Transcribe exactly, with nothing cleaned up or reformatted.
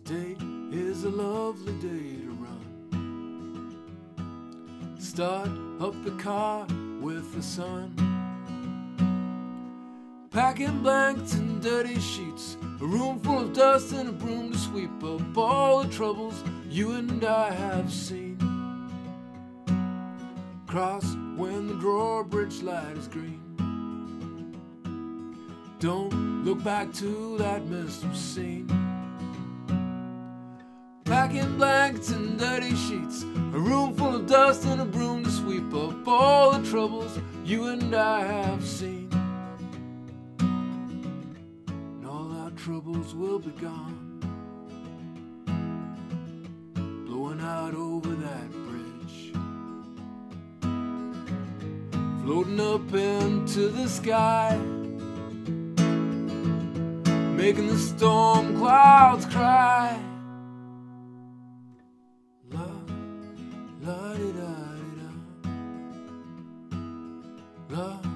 Today is a lovely day to run. Start up the car with the sun. Packing blankets and dirty sheets, a room full of dust and a broom to sweep up all the troubles you and I have seen. Cross when the drawbridge light is green. Don't look back to that miserable scene. Packing blankets and dirty sheets, a room full of dust and a broom to sweep up all the troubles you and I have seen. And all our troubles will be gone, blowing out over that bridge, floating up into the sky, making the storm clouds cry. La, la, di, da, di, da. La.